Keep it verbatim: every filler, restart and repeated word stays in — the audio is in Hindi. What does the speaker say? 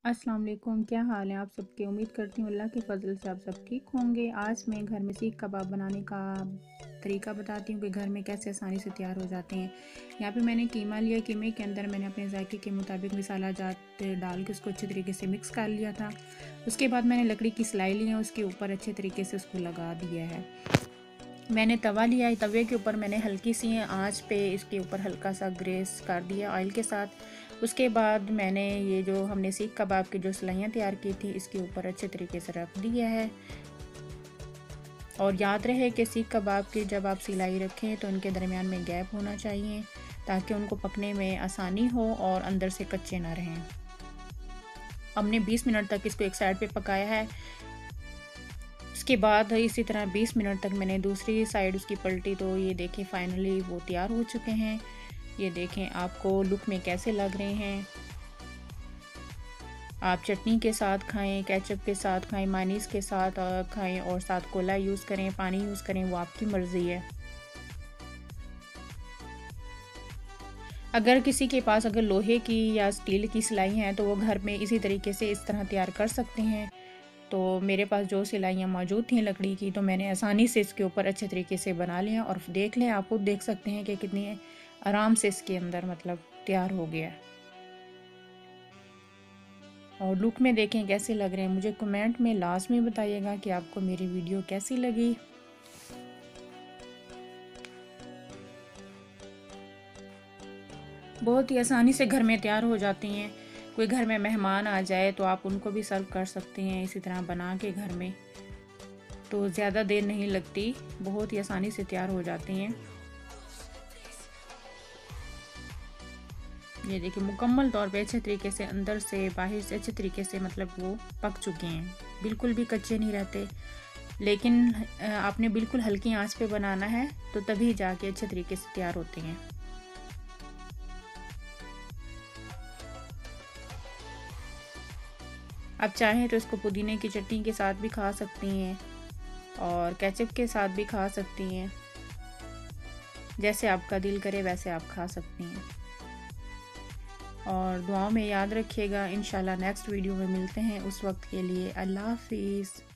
अस्सलाम वालेकुम, क्या हाल है आप सबके। उम्मीद करती हूँ अल्लाह के फ़ज़ल से आप सब ठीक होंगे। आज मैं घर में सीख कबाब बनाने का तरीका बताती हूँ कि घर में कैसे आसानी से तैयार हो जाते हैं। यहाँ पे मैंने कीमा लिया। कीमे के अंदर मैंने अपने जायके के मुताबिक मसाला जात डाल के उसको अच्छे तरीके से मिक्स कर लिया था। उसके बाद मैंने लकड़ी की सिलाई ली है, उसके ऊपर अच्छे तरीके से उसको लगा दिया है। मैंने तवा लिया है, तवे के ऊपर मैंने हल्की सी आंच पे इसके ऊपर हल्का सा ग्रेस कर दिया ऑयल के साथ। उसके बाद मैंने ये जो हमने सीख कबाब की जो सिलाइयाँ तैयार की थी इसके ऊपर अच्छे तरीके से रख दिया है। और याद रहे कि सीख कबाब की जब आप सिलाई रखें तो उनके दरमियान में गैप होना चाहिए ताकि उनको पकने में आसानी हो और अंदर से कच्चे ना रहें। हमने बीस मिनट तक इसको एक साइड पे पकाया है। उसके बाद इसी तरह बीस मिनट तक मैंने दूसरी साइड उसकी पलटी, तो ये देखें फाइनली वो तैयार हो चुके हैं। ये देखें आपको लुक में कैसे लग रहे हैं। आप चटनी के साथ खाएं, केचप के साथ खाएं, मायनीज़ के साथ खाएं और साथ कोला यूज़ करें, पानी यूज़ करें, वो आपकी मर्ज़ी है। अगर किसी के पास अगर लोहे की या स्टील की सिलाई हैं तो वो घर में इसी तरीके से इस तरह तैयार कर सकते हैं। तो मेरे पास जो सिलाइयाँ मौजूद थी लकड़ी की, तो मैंने आसानी से इसके ऊपर अच्छे तरीके से बना लिया। और देख लें, आप खुद देख सकते हैं कि कितनी आराम से इसके अंदर मतलब तैयार हो गया। और लुक में देखें कैसे लग रहे हैं। मुझे कमेंट में लास्ट में बताइएगा कि आपको मेरी वीडियो कैसी लगी। बहुत ही आसानी से घर में तैयार हो जाती हैं। कोई घर में मेहमान आ जाए तो आप उनको भी सर्व कर सकते हैं इसी तरह बना के घर में, तो ज़्यादा देर नहीं लगती, बहुत ही आसानी से तैयार हो जाती हैं। ये देखिए मुकम्मल तौर पे अच्छे तरीके से अंदर से बाहर से अच्छे तरीके से मतलब वो पक चुके हैं, बिल्कुल भी कच्चे नहीं रहते। लेकिन आपने बिल्कुल हल्की आंच पे बनाना है तो तभी जाके अच्छे तरीके से तैयार होते हैं। आप चाहें तो इसको पुदीने की चटनी के साथ भी खा सकती हैं और केचप के साथ भी खा सकती हैं। जैसे आपका दिल करे वैसे आप खा सकती हैं। और दुआओं में याद रखिएगा। इंशाल्लाह नेक्स्ट वीडियो में मिलते हैं। उस वक्त के लिए अल्लाह हाफिज़।